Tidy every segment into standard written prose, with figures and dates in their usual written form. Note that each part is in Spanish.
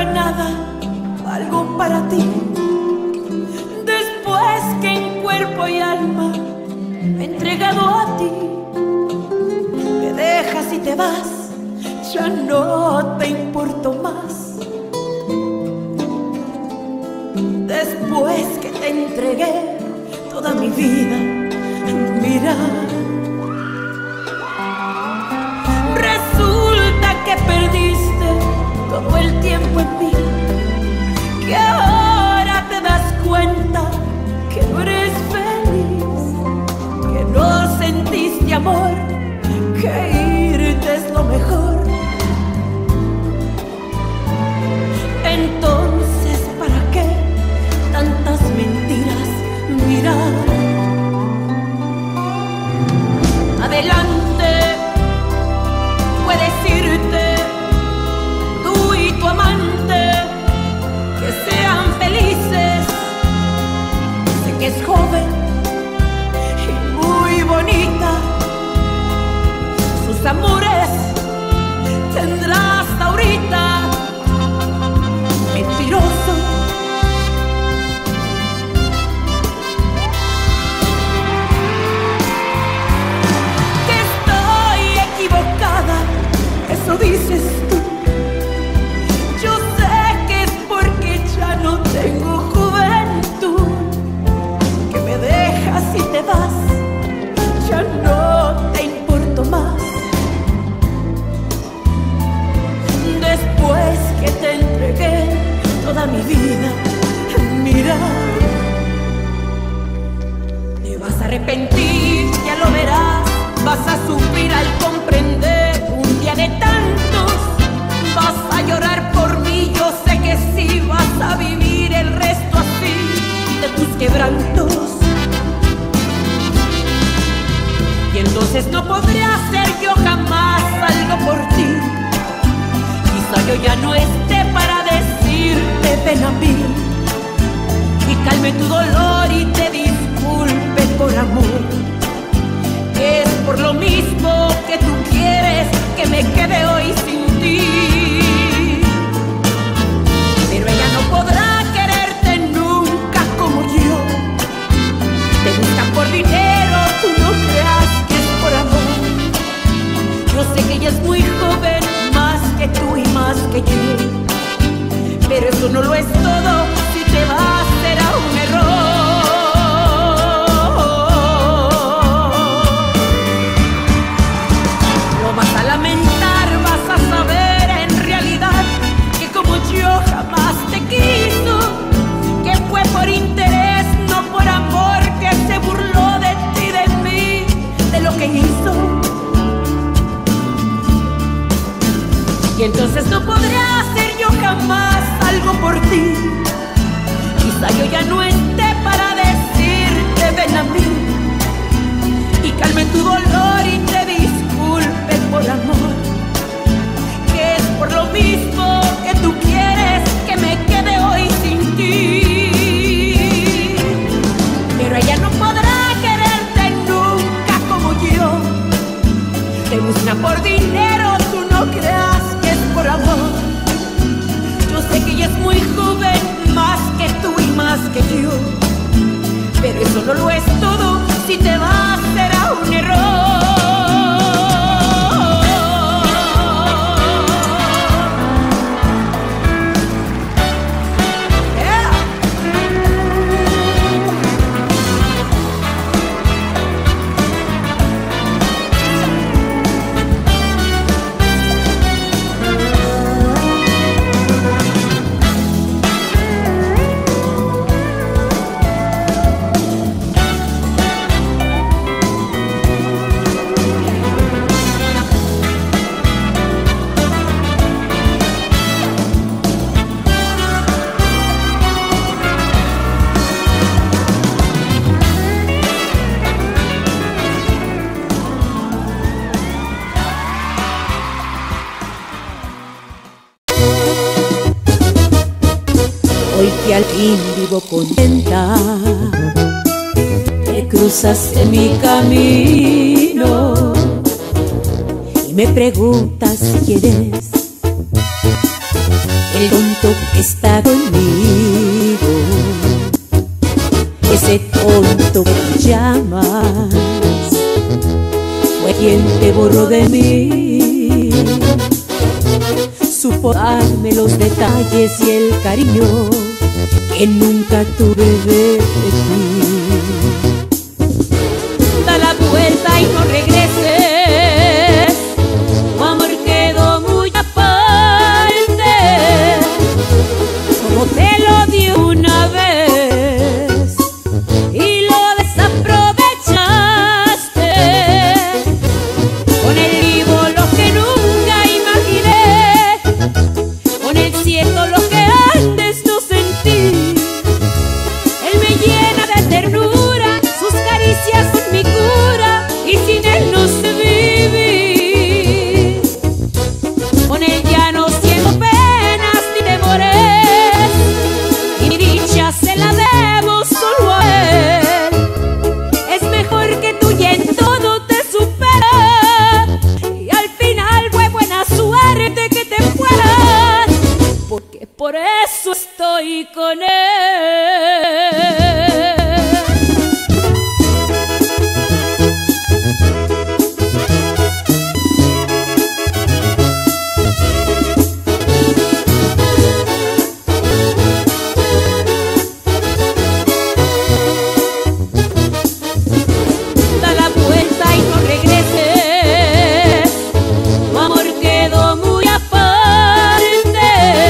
nada valgo para ti. Después que en cuerpo y alma me he entregado a ti, me dejas y te vas, ya no te importo más. Después que te entregué toda mi vida, mira, resulta que perdiste todo el tiempo en mí, que ahora te das cuenta que no eres feliz, que no sentiste amor, que irte es lo mejor. Entonces, ¿para qué tantas mentiras? Mira, adelante, puedes irte, tú y tu amante, que sean felices. Sé que es joven y muy bonita, sus amores tendrás ahorita. Mentiroso, que estoy equivocada, eso dices tú. Yo sé que es porque ya no tengo juventud, que me dejas y te vas, ya no te importo más. Después que te entregué toda mi vida, mira, te vas a arrepentir, ya lo verás, vas a sufrir al comprender un día de tantos, vas a llorar por mí, yo sé que sí, vas a vivir el resto así de tus quebrantos. Y entonces no podré hacer yo jamás algo por ti. Quizá yo ya no esté para decirte ven a mí y calme tu dolor y te disculpe por amor, que es por lo mismo que tú quieres que me quede hoy sin ti. Pero ella no podrá quererte nunca como yo, te busca por dinero, tú no creas que es por amor. Yo sé que ella es muy joven, más que tú y más que yo, pero eso no lo es todo, si te vas será un error. Lo vas a lamentar, vas a saber en realidad que como yo jamás te quiso, que fue por interés, no por amor, que se burló de ti, de mí, de lo que hizo. Y entonces no podré hacer yo jamás algo por ti. Quizá yo ya no esté para decirte ven a mí y calme tu dolor y te disculpe por amor, que es por lo mismo que tú quieres que me quede hoy sin ti. Pero ella no podrá quererte nunca como yo, te busca por dinero, tú no creas que es por amor. Yo sé que ella es muy joven, más que tú y más que yo, pero eso no lo es todo, si te vas será un error. Hoy que al fin vivo contenta, te cruzas en mi camino y me preguntas quién es el tonto que está conmigo, ese tonto que llamas, fue quien te borró de mí. Supo darme los detalles y el cariño que nunca tuve de ti. Da la vuelta y no regreses, tu amor quedó muy aparte. Como te lo di una vez y lo desaprovechaste, con el vivo lo que nunca imaginé, con el cierto lo que antes no sentí. Él me llena de ternura, sus caricias son mi cura, y sin él no sé vivir. Con él ya no siento penas ni temores, y mi dicha se la debo solo a él. Es mejor que tú y en todo te supera, y al final fue buena suerte que te fueras, porque por eso estoy con él. Da la vuelta y no regreses, tu amor quedó muy aparte.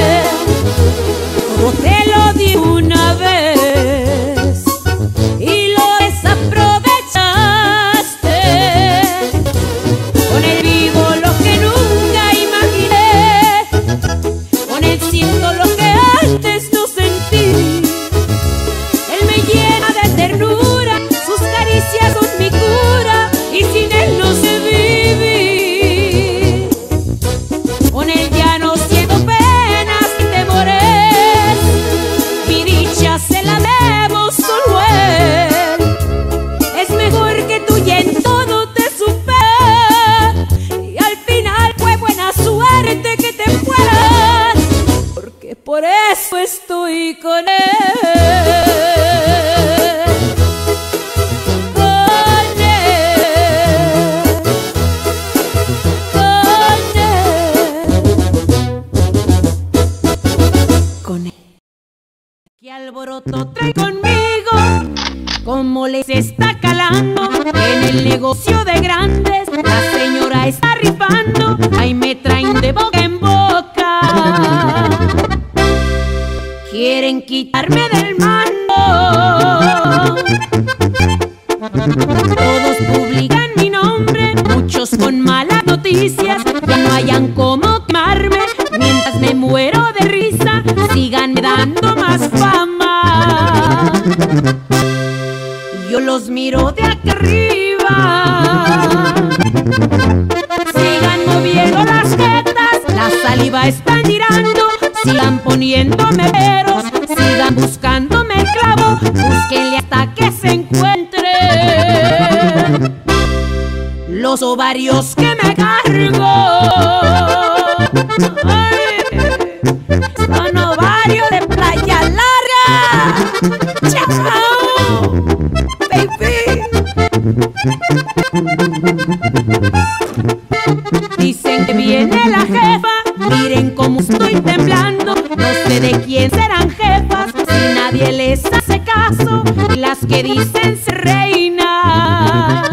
Como te lo di una vez y lo desaprovechaste, con el vivo lo que nunca imaginé, con el siento lo que antes no sentí. Él me llena de ternura, sus caricias son mi cura, y sin él no sé vivir. Con él ya no siento penas ni temores, mi dicha se la debo solo a él. Es mejor que tú y en todo te supera, y al final fue buena suerte que te fueras, porque por eso estoy con él. Con él. ¿Qué alboroto trae conmigo? ¿Cómo les está calando? En el negocio de grandes la señora está rifando. Ahí me traen de boca en boca, quieren quitarme del mando. Todos publican mi nombre, muchos con malas noticias, que no hayan cómo quemarme. Mientras me muero de risa, sigan dando más fama. Yo los miro de aquí arriba, sigan moviendo las jetas, la saliva están tirando, sigan poniéndome peros, sigan buscándome el clavo, búsquenle hasta que se encuentre los ovarios que me cargo. Ay, son ovarios de Playa Larga. ¡Chao, baby! Dicen que viene la jefa, miren cómo estoy temblando. No sé de quién serán jefas, si nadie les hace caso, las que dicen ser reinas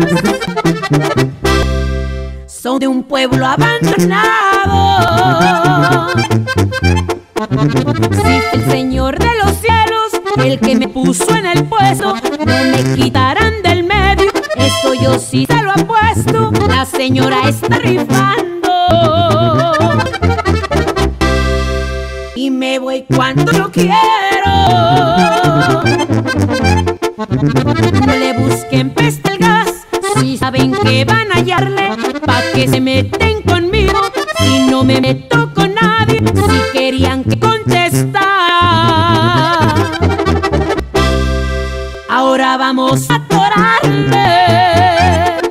son de un pueblo abandonado. Si el Señor de los cielos, el que me puso en el puesto, no me quitarán del medio, esto yo sí se lo apuesto. La señora está rifando y me voy cuando yo quiero. No le busquen peste al gas, si saben que van a hallarle, pa' que se meten conmigo, si no me meto con nadie, si querían que contestar. Ahora vamos a atorarle.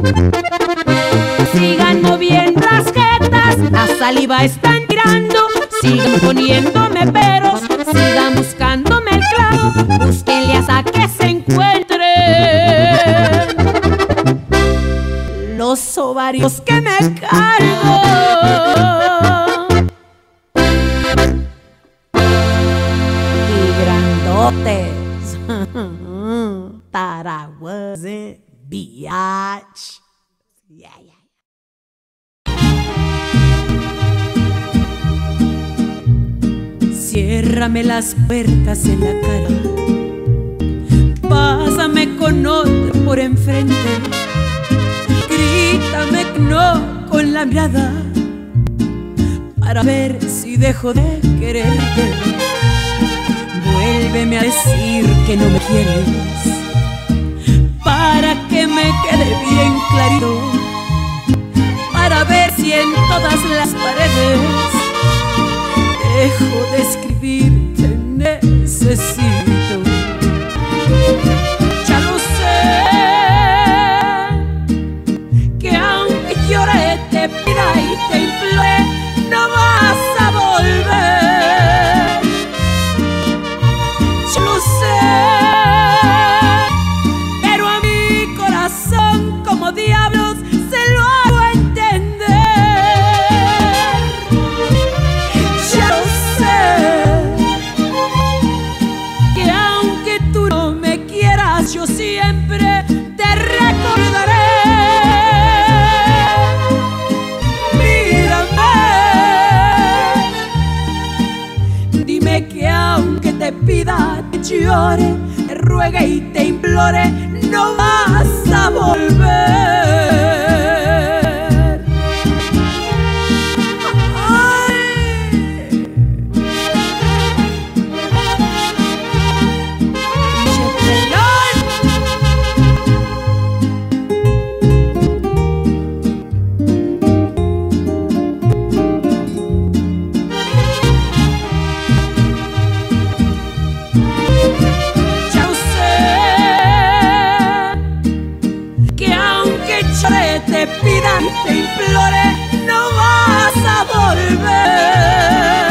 Sigan moviendo las jetas, la saliva están tirando, Sigan poniéndome peros, sigan buscándome el clavo, búsquenle hasta que se encuentren los ovarios que me cargo y grandotes. Thought I wasn't biatch. Yeah, yeah. Ciérrame las puertas en la cara, pásame con otro por enfrente, grítame que no con la mirada, para ver si dejo de quererte. Vuélveme a decir que no me quieres, para que me quede bien clarito, para ver si en todas las paredes dejo de escribir te necesito. Ya lo sé, que aunque llore, te pida y te implore, no vas a volver. Ya lo sé, pero a mi corazón como diablos se lo hago entender. Ya lo sé, que aunque tú no me quieras, yo siempre te recordaré. Mírame, dime que aunque te pida, te llore, te ruegue y te implore, no vas a volver. Te pida y te implore, no vas a volver.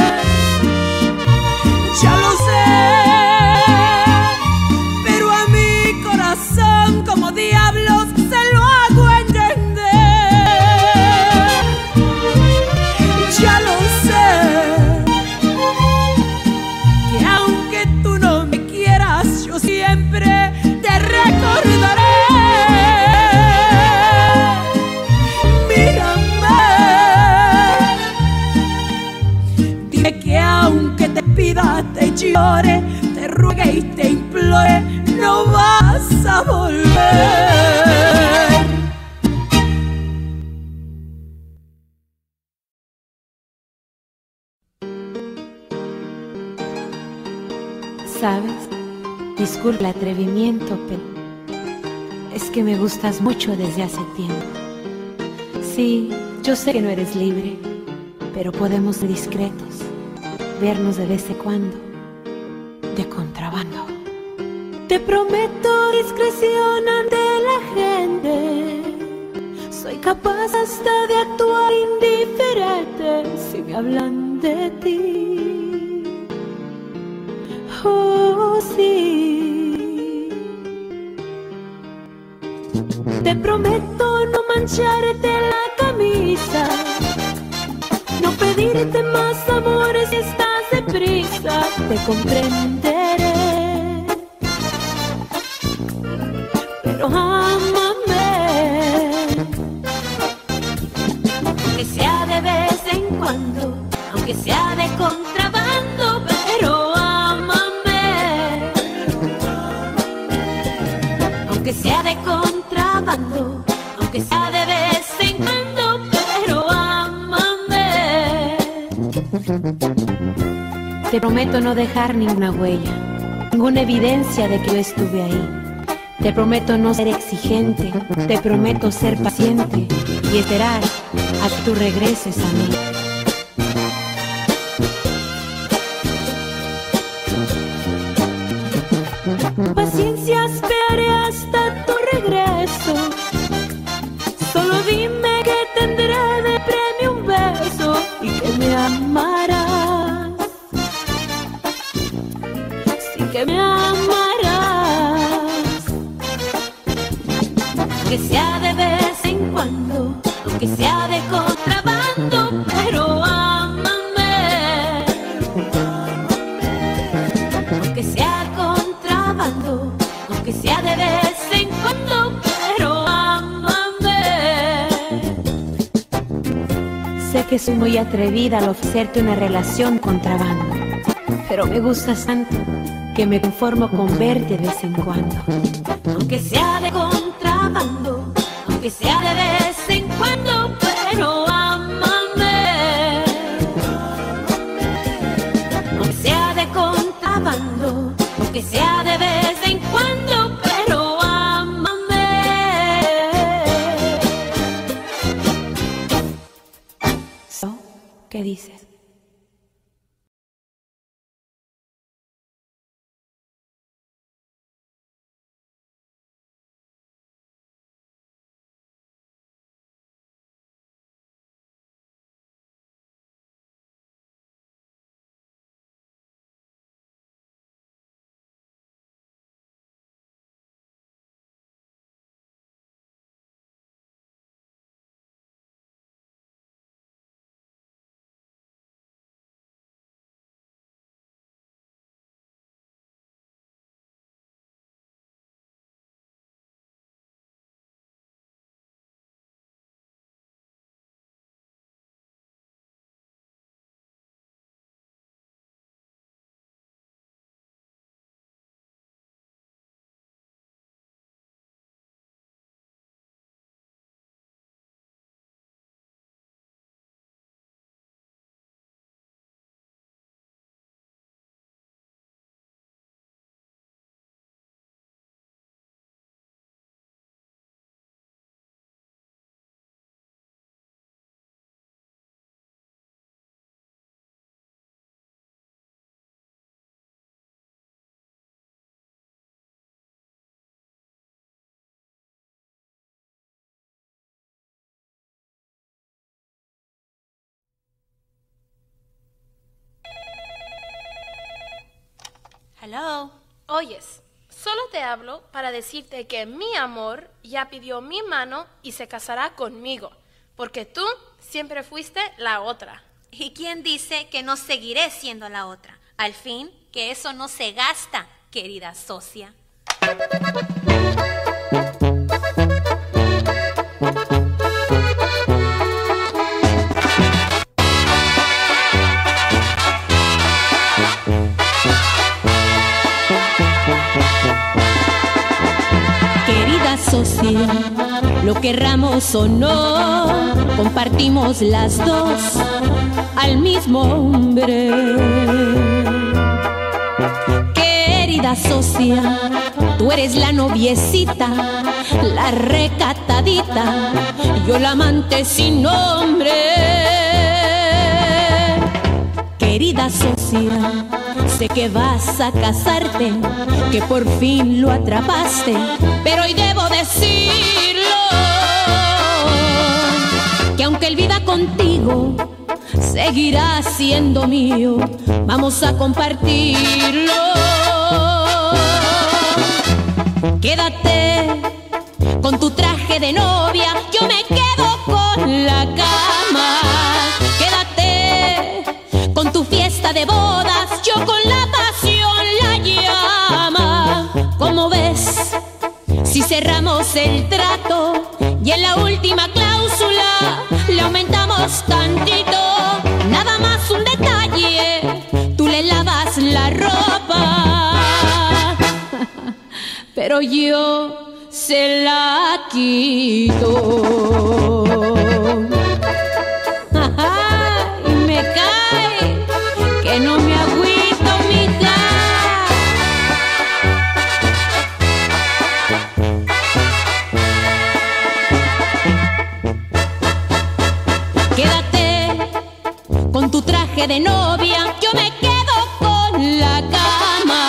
Ya lo sé, pero a mi corazón como diablos se lo hago entender. Ya lo sé, que aunque tú no me quieras, yo siempre te recordaré. Que aunque te pida, te llore, te ruegue y te implore, no vas a volver. ¿Sabes? Disculpa el atrevimiento, pero es que me gustas mucho desde hace tiempo. Sí, yo sé que no eres libre, pero podemos ser discretos, vernos de vez en cuando, de contrabando. Te prometo discreción ante la gente, soy capaz hasta de actuar indiferente si me hablan de ti. Oh, sí. Te prometo no mancharte la camisa, no pedirte más amores si estás deprisa, te comprenderé. Pero ámame, aunque sea de vez en cuando, aunque sea de contrabando, pero ámame, aunque sea de contrabando, aunque sea de vez en cuando, pero ámame. Te prometo no dejar ninguna huella, ninguna evidencia de que yo estuve ahí. Te prometo no ser exigente, te prometo ser paciente y esperar a que tú regreses a mí. Paciencia, esperaré hasta tu regreso. Solo dime que tendré de premio un beso y que me amarás. que soy muy atrevida al ofrecerte una relación contrabando, pero me gustas tanto que me conformo con verte de vez en cuando. Aunque sea de contrabando, aunque sea de vez en cuando, pero ámame. Aunque sea de contrabando, aunque sea de vez en cuando, pero ámame. ¿Qué dices? Hello. Oyes, solo te hablo para decirte que mi amor ya pidió mi mano y se casará conmigo, porque tú siempre fuiste la otra. ¿Y quién dice que no seguiré siendo la otra? Al fin, que eso no se gasta, querida socia. Querida socia, lo querramos o no, compartimos las dos al mismo hombre. Querida socia, tú eres la noviecita, la recatadita, yo la amante sin nombre. Querida socia, sé que vas a casarte, que por fin lo atrapaste, pero hoy debo decirlo, que aunque él viva contigo, seguirá siendo mío, vamos a compartirlo. Quédate con tu traje de novia, yo me quedo con la cama. Quédate con tu fiesta de bodas, yo con la pasión la llama. ¿Cómo ves? Si cerramos el trato y en la última cláusula le aumentamos tantito, nada más un detalle, tú le lavas la ropa, pero yo se la quito. Y me cae que no me agüito, mija. Quédate con tu traje de novia, yo me quedo con la cama.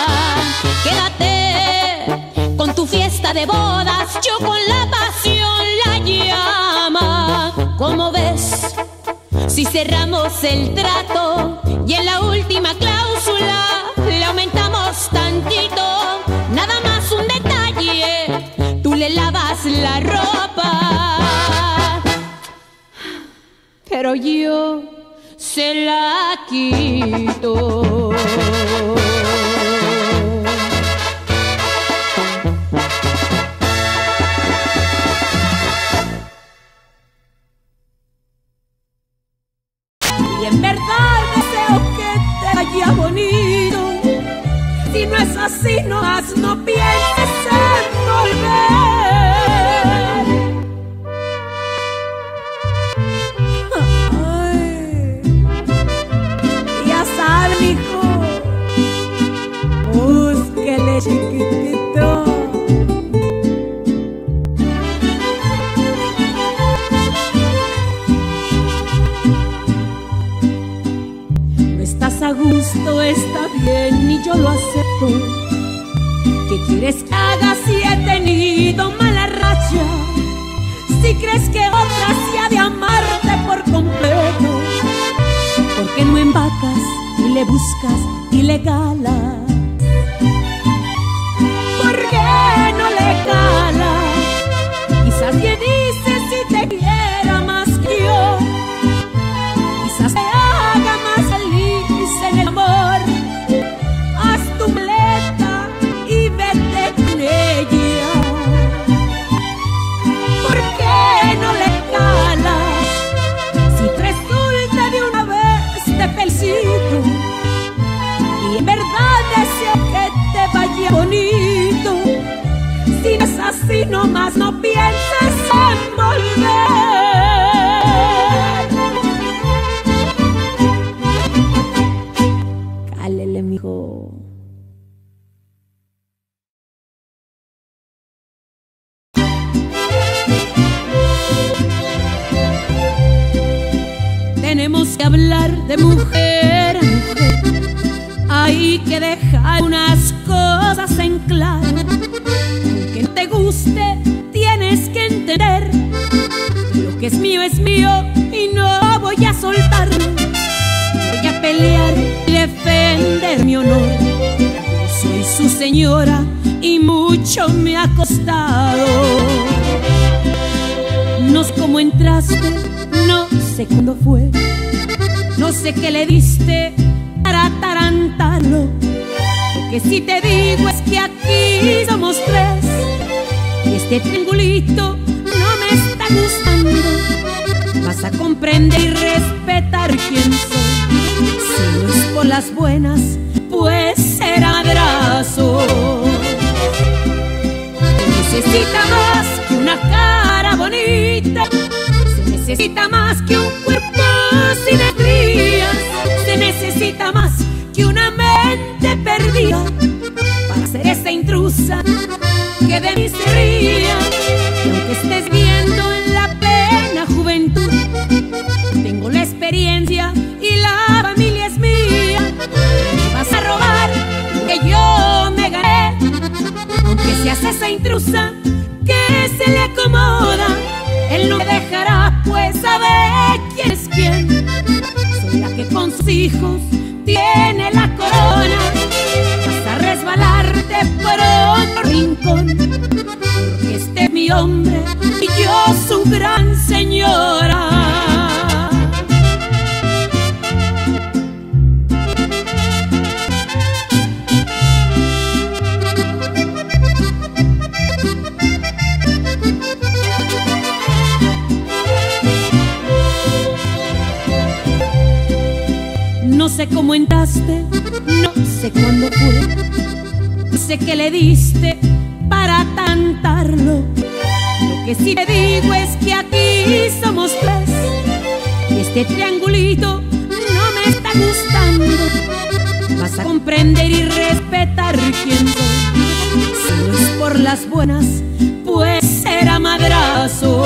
Quédate con tu fiesta de bodas, yo con la pasión la llama. ¿Cómo ves? Si cerramos el trato y en la última cláusula le aumentamos tantito, nada más un detalle, tú le lavas la ropa, pero yo se la quito. verdad deseo que te vaya bonito. Si no es así, no pienses en volver. Ay, ya sabes, hijo, búsquele, chiquitito. A gusto, está bien y yo lo acepto. ¿Qué quieres que haga si he tenido mala racha? Si crees que otra se ha de amarte por completo, ¿por qué no embacas y le buscas y le calas? ¿Por qué no le calas? Quizás que dices si te quiera más que yo, quizás te haga más feliz en el amor. Haz tu maleta y vete con ella. ¿Por qué no le calas? Si resulta de una vez te felicito y en verdad deseo que te vaya bonito. Si no es así, nomás no pienses en volver. Cálele, mijo. Tenemos que hablar de mujer a mujer. Hay que dejar unas cosas en claro. Aunque no te guste, tienes que entender que lo que es mío y no voy a soltarlo. Voy a pelear y defender mi honor. Yo soy su señora y mucho me ha costado. No sé cómo entraste, no sé cuándo fue, no sé qué le diste para atarantarlo. Lo que sí te digo es que aquí somos tres y este triangulito no me está gustando. Vas a comprender y respetar quién soy. Si no es por las buenas, pues será madrazo. Se necesita más que una cara bonita, se necesita más que un cuerpo sin estrías, se necesita más que una mente perdida para ser esa intrusa que de mí se ría. Y aunque estés viendo en la plena juventud, tengo la experiencia y la familia es mía. Me vas a robar que yo me gané, aunque seas esa intrusa que se le acomoda. Él no me dejará, pues sabe quién es quién. Soy la que con sus hijos tiene la corona. Vas a resbalarte por otro rincón, porque este es mi hombre y yo su gran señora. No sé cómo entraste, no sé cuándo fue, no sé qué le diste para tantarlo. Lo que sí te digo es que aquí somos tres y este triangulito no me está gustando. Vas a comprender y respetar quién soy. Si no es por las buenas, pues será madrazo.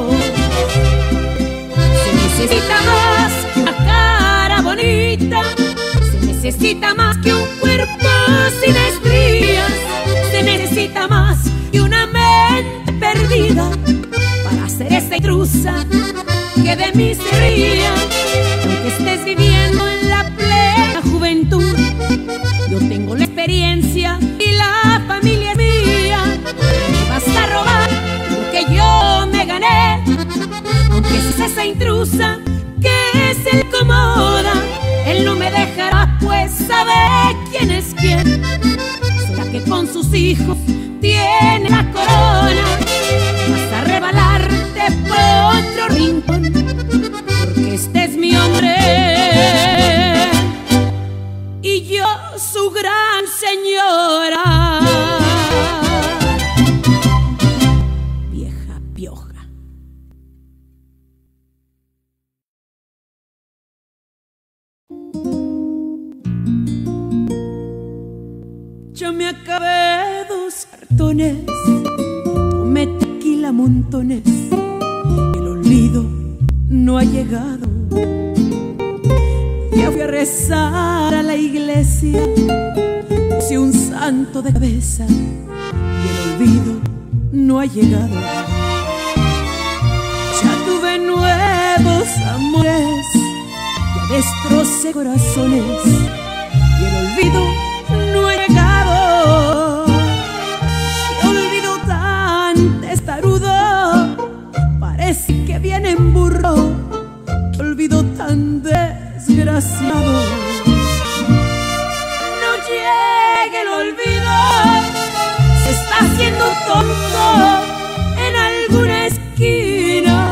Se necesita más que una cara bonita, se necesita más que un cuerpo sin estrías, se necesita más que una mente perdida para ser esa intrusa que de mí se ría. Aunque estés viviendo en la plena juventud, yo tengo la experiencia y la familia es mía. Me vas a robar lo que yo me gané, aunque seas esa intrusa que se le acomoda. Él no me dejará, pues sabe quién es quién. Será que con sus hijos tiene la corona. Vas a rebalarte por otro rincón, porque este es mi hombre. Ya me acabé 2 cartones, tomé tequila montones, el olvido no ha llegado. Ya fui a rezar a la iglesia, puse un santo de cabeza y el olvido no ha llegado. Ya tuve nuevos amores, ya destrocé corazones y el olvido no ha llegado. Qué olvido tan testarudo, parece que viene en burro. Qué olvido tan desgraciado. No llegue el olvido, se está haciendo tonto en alguna esquina.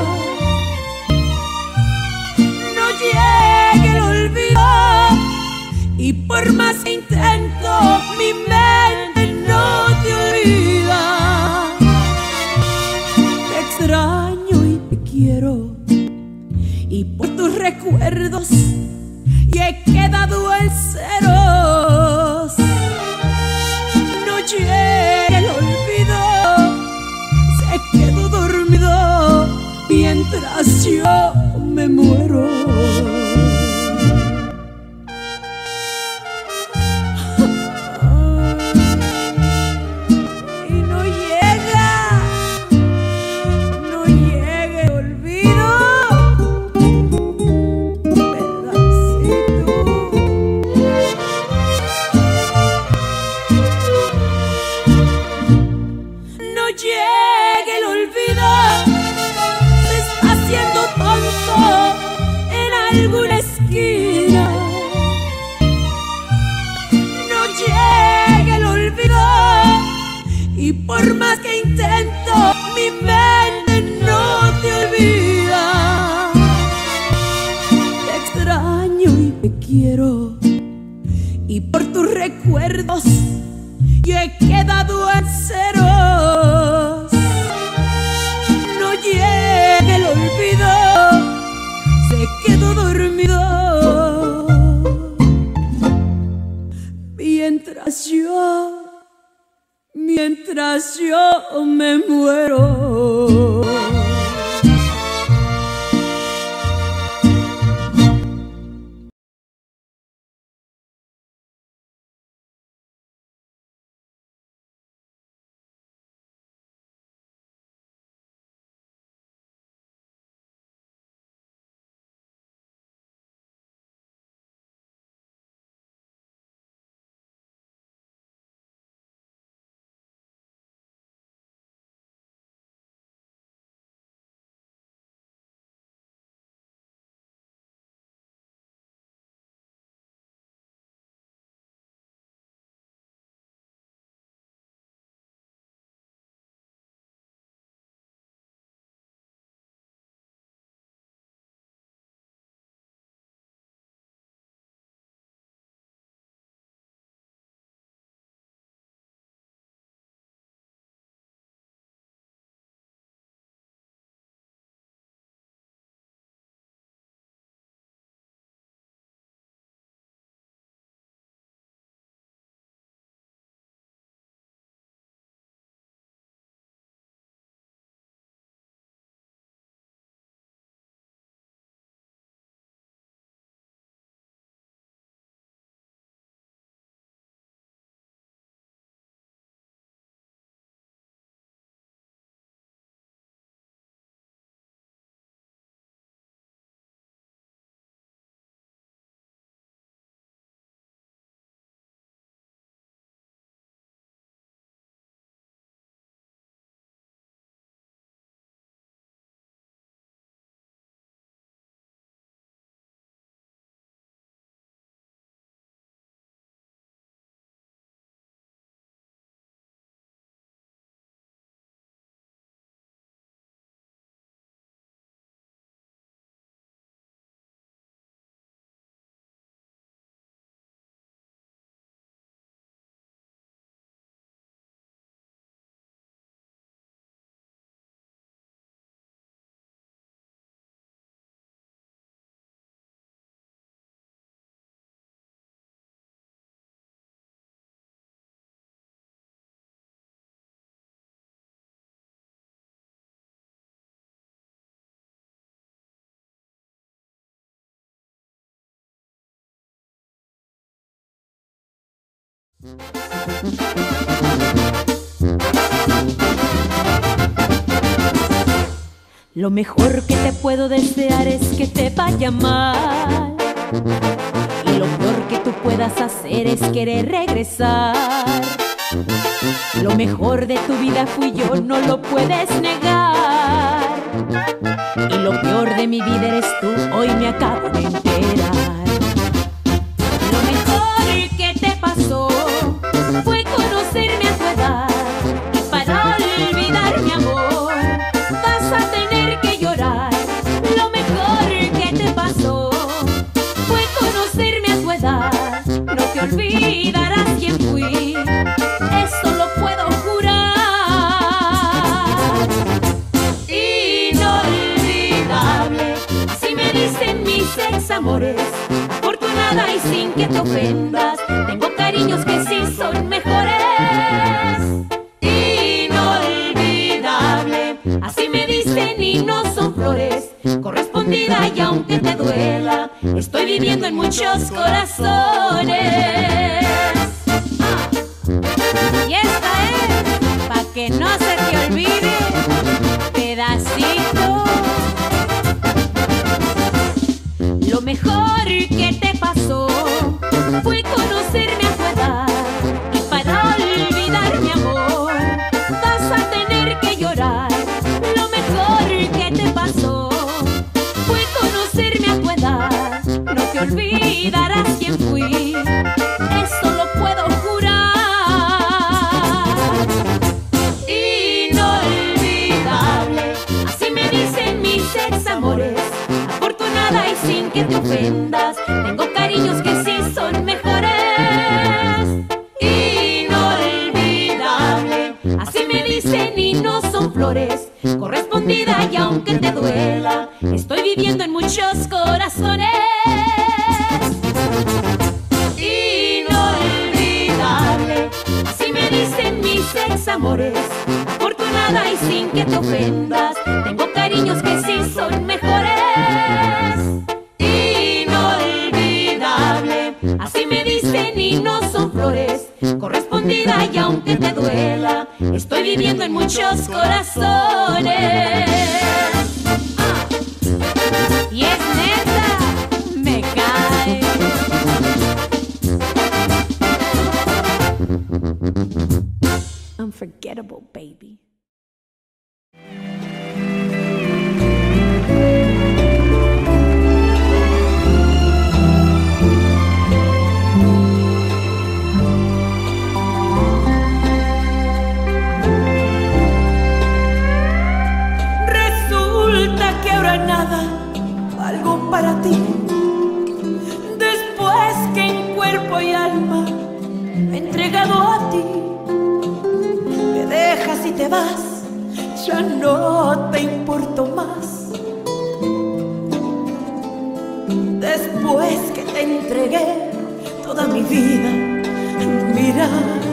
No llegue el olvido, y por más que intento, mi mente no te olvida. Te extraño y te quiero, y por tus recuerdos y he quedado en ceros. No llegue el olvido, se quedó dormido mientras yo me muero. No llegue el olvido, se está haciendo tonto en alguna esquina. No llegue el olvido, y por más que intento, mi mente no te olvida. Te extraño y te quiero, y por tus recuerdos yo he quedado en ceros. No llegue el olvido, se quedó dormido mientras yo me muero. Lo mejor que te puedo desear es que te vaya mal, y lo peor que tú puedas hacer es querer regresar. Lo mejor de tu vida fui yo, no lo puedes negar, y lo peor de mi vida eres tú, hoy me acabo de enterar. Lo mejor que te pasó fue conocerme a tu edad, y para olvidar mi amor vas a tener que llorar. Lo mejor que te pasó fue conocerme a tu edad, no te olvidarás quién fui, eso lo puedo jurar. Inolvidable, así me dicen mis ex amores, afortunada y sin que te ofendas, tengo cariños que sí son mejores. Inolvidable, así me dicen y no son flores, correspondida y aunque te duela, estoy viviendo en muchos corazones. Y esta es, pa' que no se te olvide, pedacito. Lo mejor que te pasó fue conocerme a tu edad, y para olvidar mi amor vas a tener que llorar. Lo mejor que te pasó fue conocerme a tu edad, no te olvidarás quién fui, eso lo puedo jurar. Inolvidable, así me dicen mis ex amores, afortunada y sin que te ofendas, tengo cariños que sí son mejores. Inolvidable, así me dicen y no son flores, correspondida y aunque te duela, estoy viviendo en muchos corazones. Inolvidable, así me dicen mis ex amores, afortunada y sin que te ofendas, tengo cariños que sí son mejores. Inolvidable, así me dicen y no son flores, correspondida y aunque te duela, estoy viviendo en muchos corazones. Y es neta, me cae. Unforgettable, baby. Resulta que ahora nada valgo para ti, después que en cuerpo y alma me he entregado a ti. Me dejas y te vas, ya no te importo más. Después que te entregué toda mi vida, mira,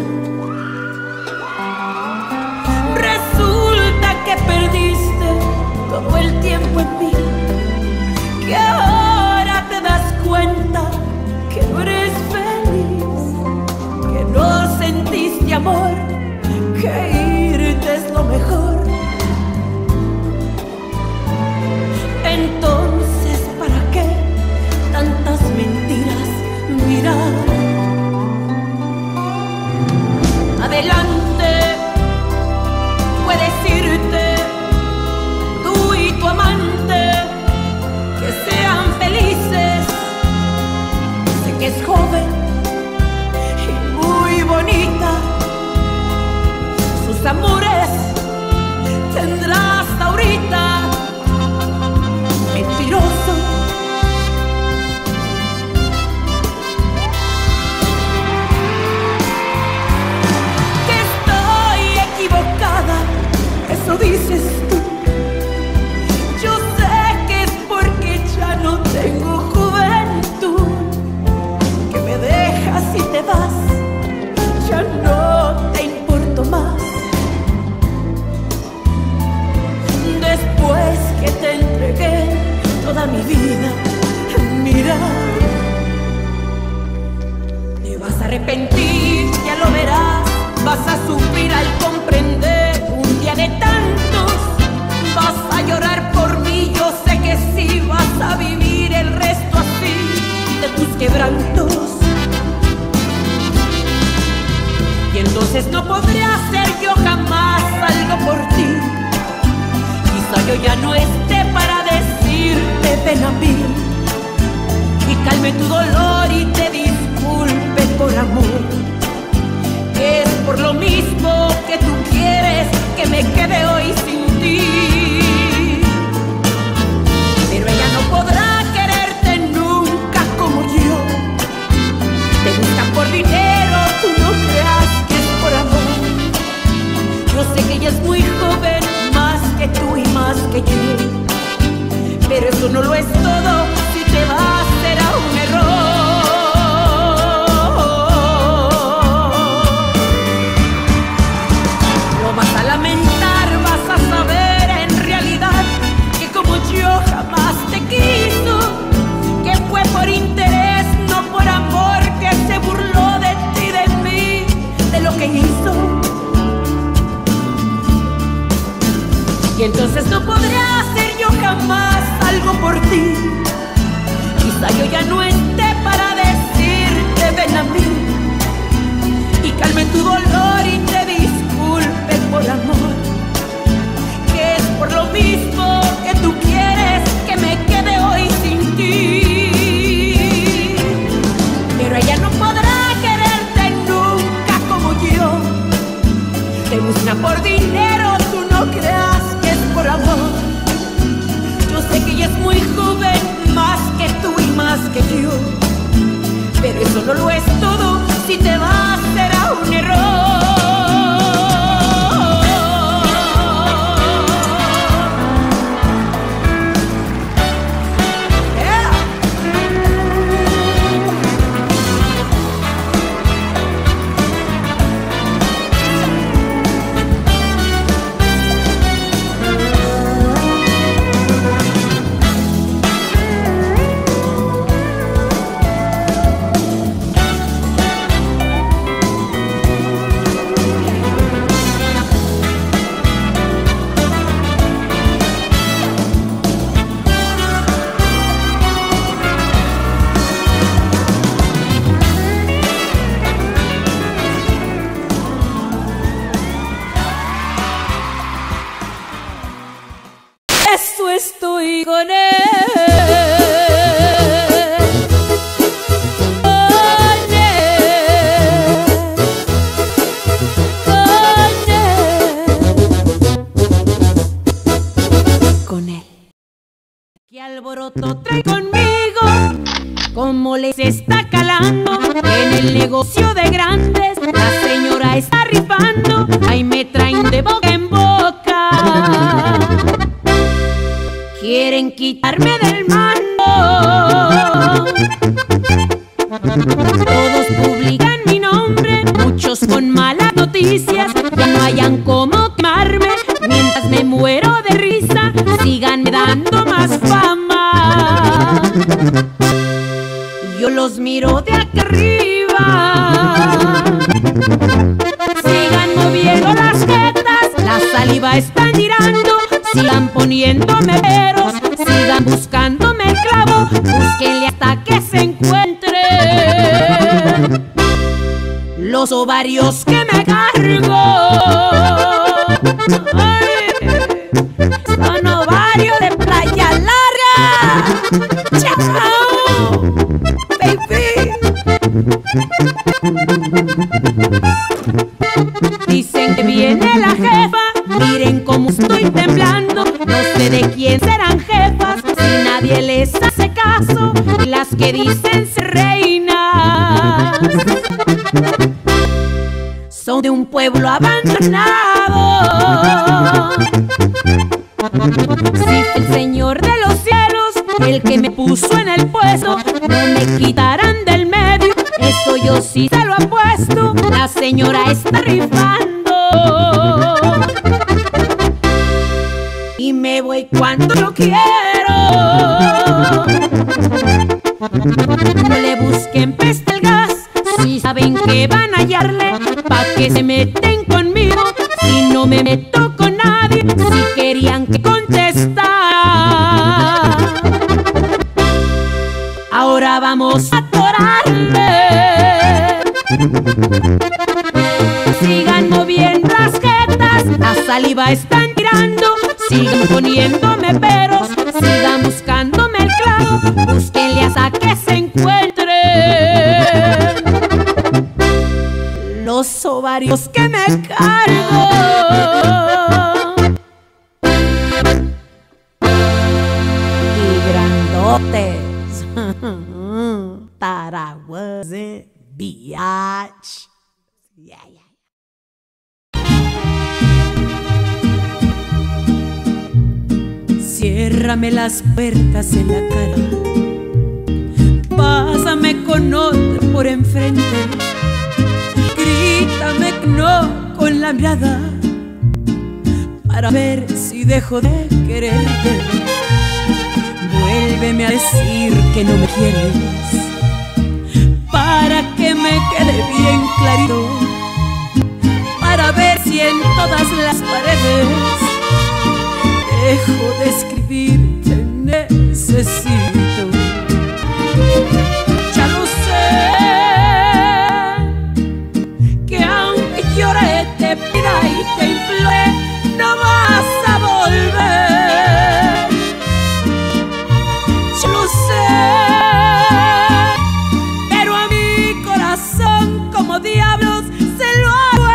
resulta que perdiste todo el tiempo en mí, que ahora te das cuenta que no eres feliz, que no sentiste amor, que irte es lo mejor. Entonces, ¿para qué tantas mentiras? Mira, adelante, puedes irte, tú y tu amante, que sean felices. Sé que es joven y muy bonita, sus amores tendrá hasta ahorita. Mentiroso, que estoy equivocada, eso dices tú. Yo sé que es porque ya no tengo juventud, que me dejas y te vas, ya no te importo más. Después que te entregué toda mi vida, mira, te vas a arrepentir vas a sufrir al comprender un día de tantos. Vas a llorar por mí, yo sé que sí. Vas a vivir el resto así de tus quebrantos. Y entonces no podré hacer yo jamás algo por ti. Quizá yo ya no esté para decirte ven a mí y calme tu dolor y te disculpe por amor. Que es por lo mismo que tú quieres que me quede hoy sin ti. Pero ella no podrá quererte nunca como yo. Te busca por dinero, tú no creas que es por amor. Yo sé que ella es muy joven, más que tú y más que yo. Pero eso no lo es todo, si te vas será un error. Lo vas a lamentar, vas a saber en realidad que como yo jamás te quiso, que fue por interés, no por amor, que se burló de ti, de mí, de lo que hizo. Y entonces no podré hacer yo jamás algo por ti. Quizá yo ya no esté para decirte ven a mí y calme tu dolor y te disculpe por amor. Que es por lo mismo que tú quieres que me quede hoy sin ti. Pero ella no podrá quererte nunca como yo. Te busca por dinero, tú no creas que es por amor. Yo sé que ella es muy joven, más que tú y más que yo. Pero eso no lo es todo, si te vas será un error. Eso estoy con él, con él. ¿Qué alboroto trae conmigo? ¿Cómo les está calando? En el negocio de grandes la señora está rifando. Ahí me traen de boca en boca. Quieren quitarme del mando. Todos publican mi nombre, muchos con malas noticias. Ya no hayan cómo quemarme. Mientras me muero de risa, síganme dando más fama. Yo los miro de acá arriba. Sigan moviendo las jetas, la saliva están tirando. Sigan poniéndome peros, sigan buscándome el clavo. Búsquenle hasta que se encuentre los ovarios que me cargo. Ay, son ovarios de Playa Larga. ¡Chao, baby! Dicen que viene la jefa, miren cómo estoy temblando. No sé de quién serán jefas, si nadie les hace caso, las que dicen ser reinas son de un pueblo abandonado. Si el Señor de los cielos, el que me puso en el puesto, no me quitarán del medio, eso yo sí se lo apuesto. La señora está rifando y me voy cuando yo quiero. No le busquen peste el gas, si saben que van a hallarle, pa' que que se meten conmigo si no me meto con nadie? Si querían que contestara. Ahora vamos a atorarme. Sigan moviendo las jetas, la saliva están tirando. Sigan poniéndome peros, sigan buscándome el clavo. Búsquenle hasta que se encuentren los ovarios que me cargo. Y grandotes. Thought I wasn't biatch. Yeah, yeah. Ciérrame las puertas en la cara, pásame con otro por enfrente, grítame que no con la mirada, para ver si dejo de quererte. Vuélveme a decir que no me quieres, para que me quede bien clarito, para ver si en todas las paredes dejo de escribir te necesito. Ya lo sé, que aunque llore, te pida y te implore, no vas a volver. Ya lo sé, pero a mi corazón como diablos se lo hago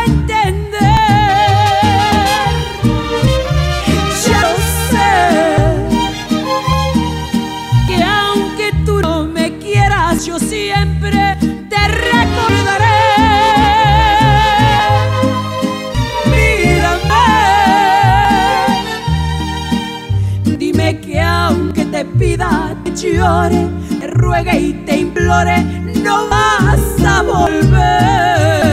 entender. Ya lo sé, que aunque tú no me quieras, yo siempre te recordaré. Mírame, dime que aunque te pida, te llore, te ruegue y te implore, no vas a volver.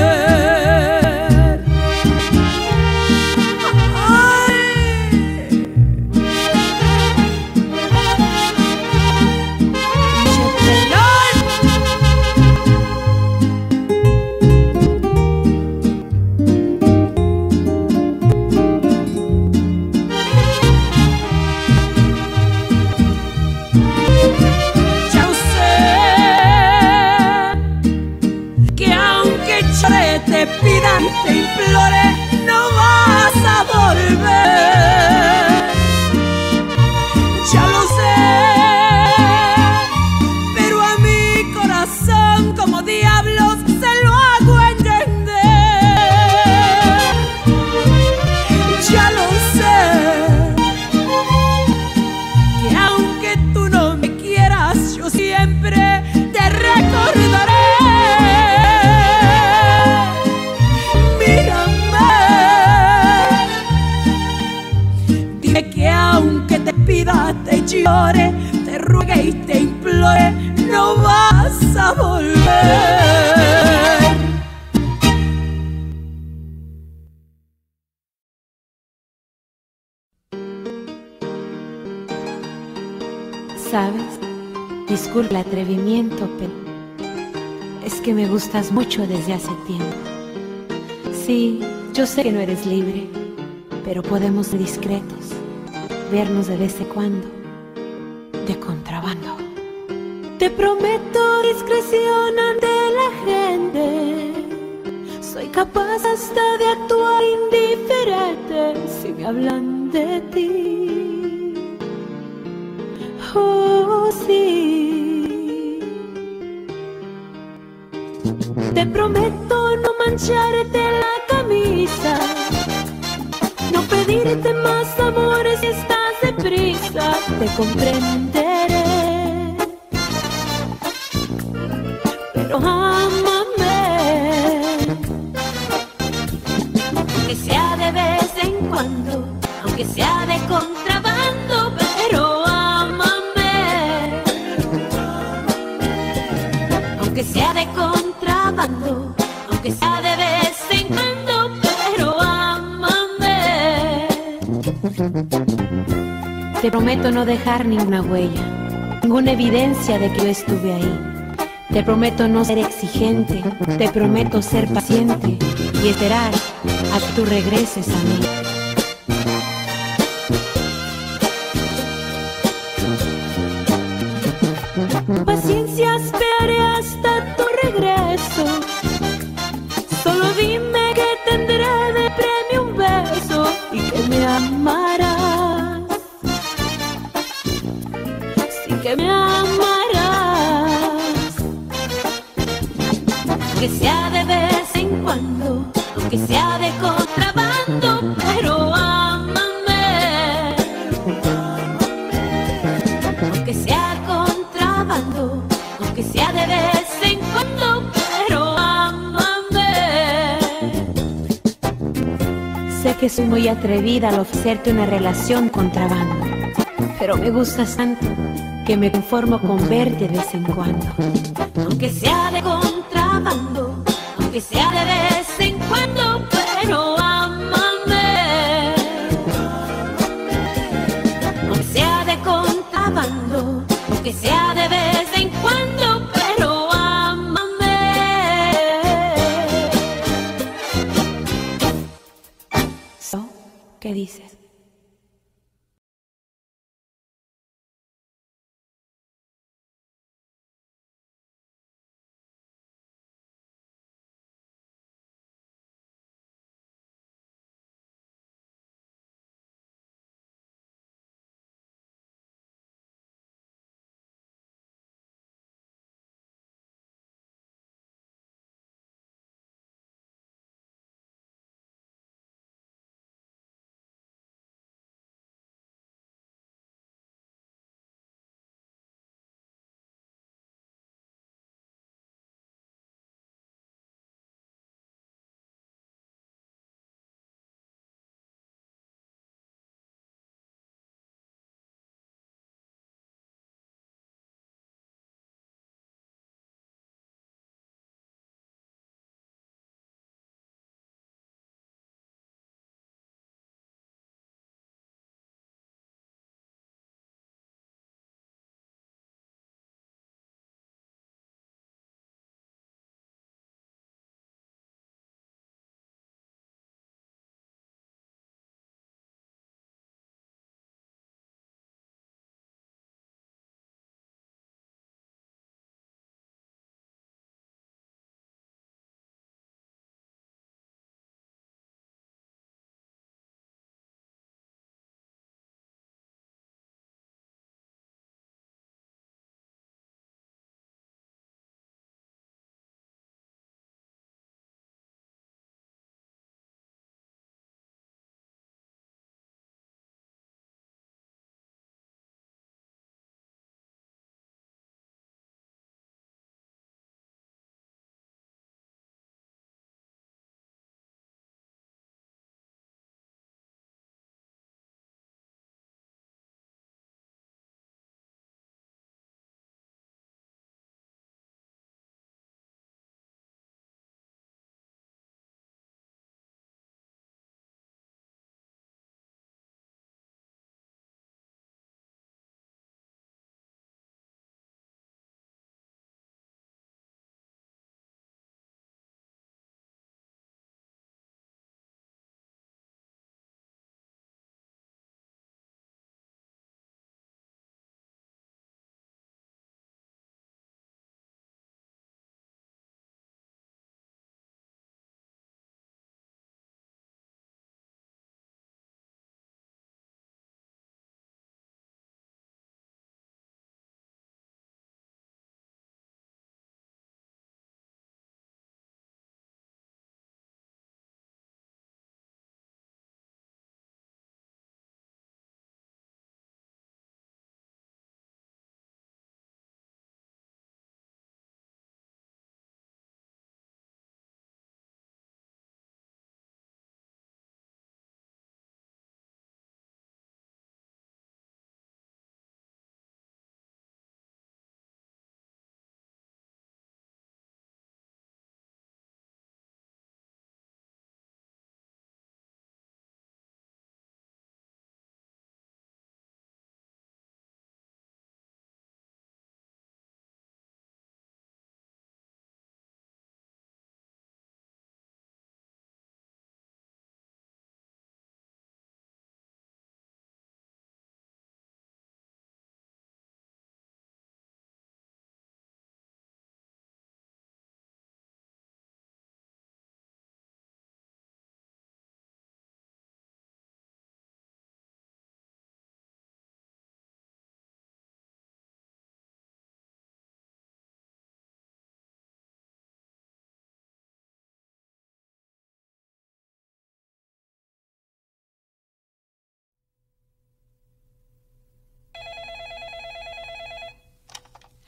Te pida y te implore, no vas a volver. Ya lo sé, pero a mi corazón como diablos se lo hago entender. Ya lo sé, que aunque tú no me quieras, yo siempre te recordaré. Que aunque te pida, te llore, te ruegue y te implore, no vas a volver. ¿Sabes? Disculpa el atrevimiento, pero es que me gustas mucho desde hace tiempo. Sí, yo sé que no eres libre, pero podemos ser discretos, vernos de vez en cuando, de contrabando. Te prometo discreción ante la gente, soy capaz hasta de actuar indiferente si me hablan de ti. Oh, sí. Te prometo no mancharte la camisa, no pedirte más amores si estás deprisa, te comprenderé. Pero ámame, aunque sea de vez en cuando, aunque sea de contrabando, pero ámame, aunque sea de contrabando, aunque sea de vez en cuando, pero ámame. Te prometo no dejar ninguna huella, ninguna evidencia de que yo estuve ahí. Te prometo no ser exigente, te prometo ser paciente y esperar a que tú regreses a mí. Paciencia, esperaré hasta tu regreso. Solo dime que tendré de premio un beso y que me amarás. Sí que me amarás. Que sea de vez en cuando, aunque sea de contrabando, pero ámame. Aunque sea contrabando, aunque sea de vez en cuando, pero ámame. Sé que soy muy atrevida al ofrecerte una relación contrabando, pero me gustas tanto que me conformo con verte de vez en cuando. Aunque sea de contrabando, aunque sea de vez en cuando, pero ámame. Aunque sea de contrabando, aunque sea de vez en cuando, pero ámame. ¿Qué dices?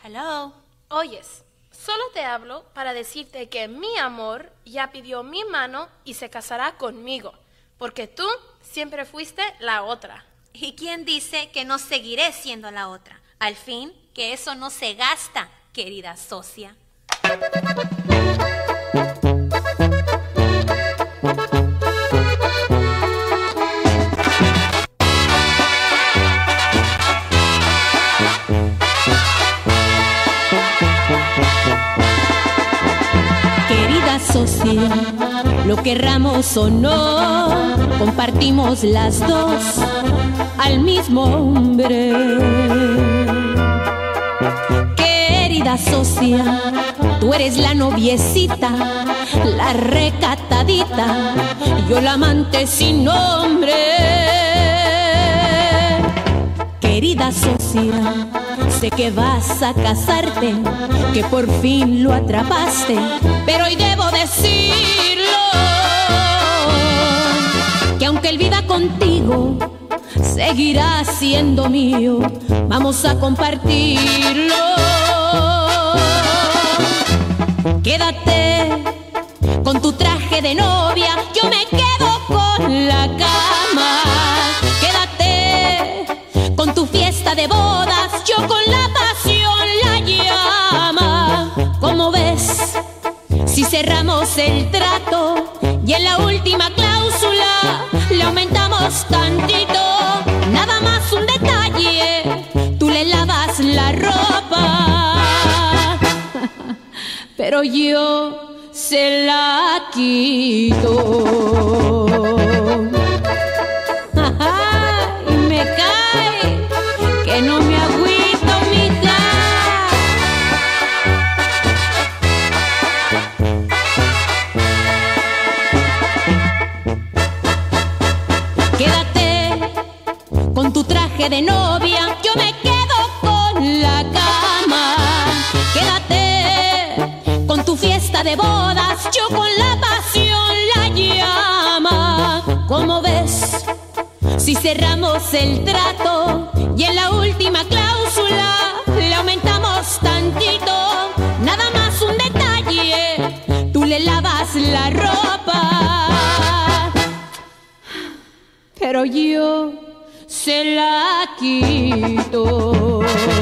Hello. Oyes, solo te hablo para decirte que mi amor ya pidió mi mano y se casará conmigo, porque tú siempre fuiste la otra. ¿Y quién dice que no seguiré siendo la otra? Al fin, que eso no se gasta, querida socia. Querida socia, lo querramos o no, compartimos las dos al mismo hombre. Querida socia, tú eres la noviecita, la recatadita, yo la amante sin nombre. Querida socia, sé que vas a casarte, que por fin lo atrapaste, pero hoy debo decirlo, que aunque él viva contigo, seguirá siendo mío, vamos a compartirlo. Quédate con tu traje de novia, yo me quedo con la cama. Quédate con tu fiesta de bodas, yo con la pasión la llama. ¿Cómo ves? Si cerramos el trato y en la última cláusula le aumentamos tantito, nada más un detalle, tú le lavas la ropa, pero yo se la quito. Y me cae que no me agüito, mija. Quédate con tu traje de novia, yo me quedo con la cama. Quédate con tu fiesta de bodas, yo con la pasión la llama. ¿Cómo ves? Si cerramos el trato y en la última cláusula le aumentamos tantito, nada más un detalle, tú le lavas la ropa, pero yo se la quito.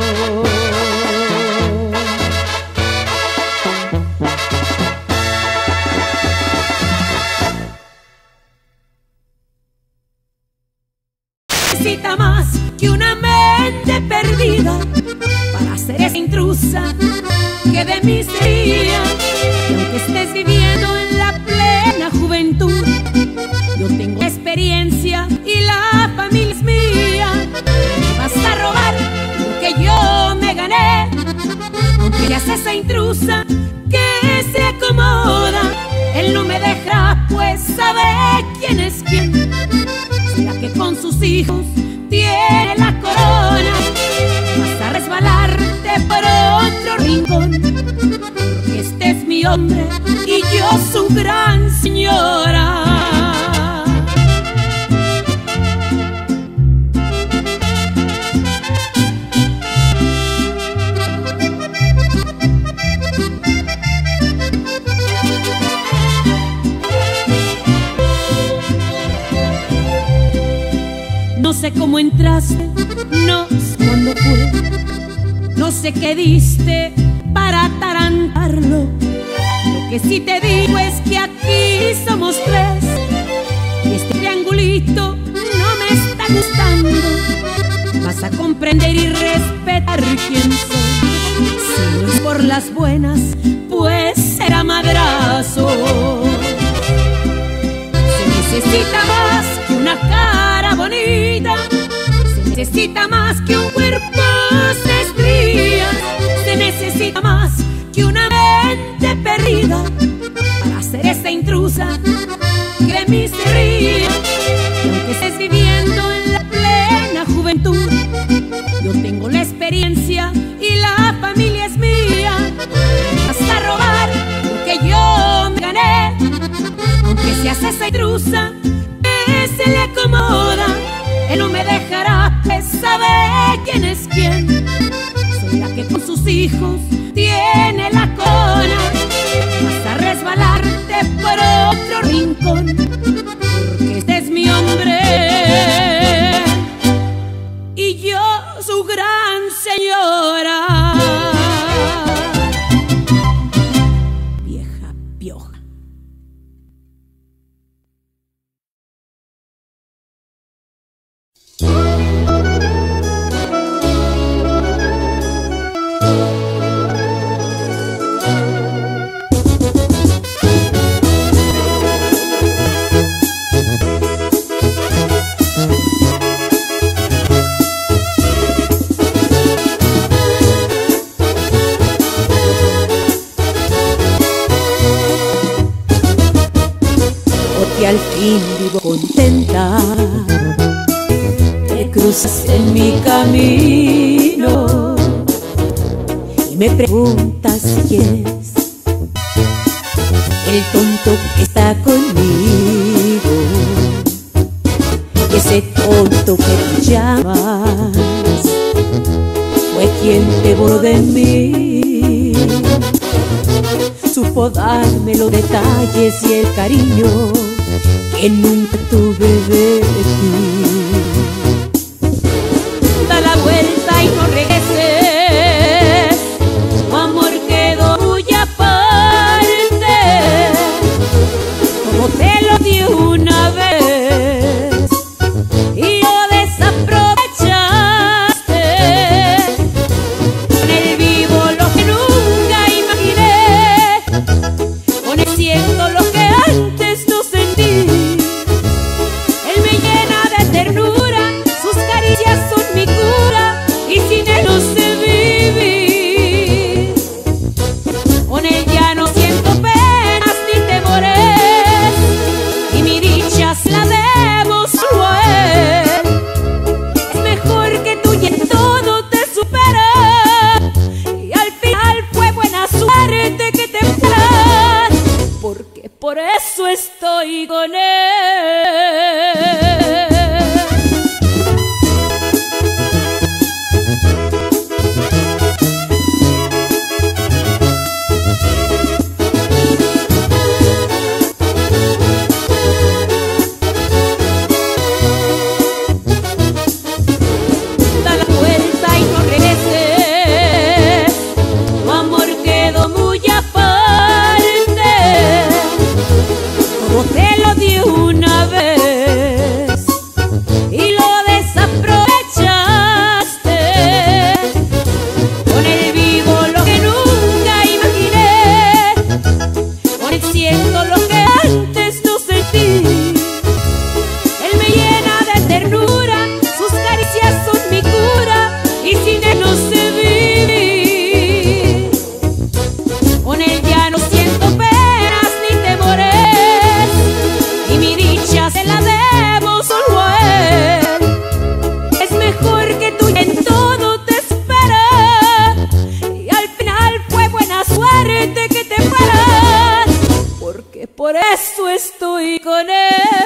Necesita más que una mente perdida para ser esa intrusa que de mí sería. Y aunque estés viviendo en la plena juventud, yo tengo experiencia y la familia es mía. Me vas a robar lo que yo me gané, aunque ya sea esa intrusa que se acomoda. Él no me deja, pues sabe quién es quién. Será que con sus hijos tiene la corona, vas a resbalarte por otro rincón, porque este es mi hombre y yo su gran señora. No sé cómo entraste, no sé cuándo fue, no sé qué diste para atarantarlo. Lo que sí te digo es que aquí somos tres y este triangulito no me está gustando. Vas a comprender y respetar quién soy. Si no es por las buenas, pues será madrazo. Se necesita más que una cara bonita, se necesita más que un cuerpo de estrías, se necesita más que una mente perdida para ser esa intrusa que de mí se ríe. Y aunque estés viviendo en la plena juventud, yo tengo la experiencia y la familia es mía. Vas a robar lo que yo me gané, aunque seas esa intrusa que se le acomoda. Él no me dejará, pues sabe quién es quién. Soy la que con sus hijos tiene la cona, vas a resbalarte por otro rincón, porque este es mi hombre y yo su gran señora. Vieja pioja. Que al fin vivo contenta, te cruzas en mi camino y me preguntas quién es el tonto que está conmigo. Ese tonto que tú llamas fue quien te borró de mí. Supo darme los detalles y el cariño que nunca tuve de ti. Da la vuelta y no regreses, tu amor quedó muy aparte, como te lo di una vez y lo desaprovechaste. Con él vivo lo que nunca imaginé, con él siento lo que antes no sentí. Él me llena de ternura, sus caricias son mi cura y sin él no sé vivir. Con él ya no siento penas ni temores y mi dicha se la debo solo a él. Es mejor que tú y en todo te supera y al final fue buena suerte que te fueras, porque por eso estoy con él. Da la vuelta y no regreses, tu amor quedó muy aparte, como te lo di una vez y lo desaprovechaste. Con él vivo lo que nunca imaginé, con él siento lo que antes no sentí. Él me llena de ternura, sus caricias son mi cura y sin él no sé vivir. Con él ya no siento penas ni temores y mi dicha se la debo solo a él. Es mejor que tú en todo te espera y al final fue buena suerte que te fueras, porque por eso estoy con él.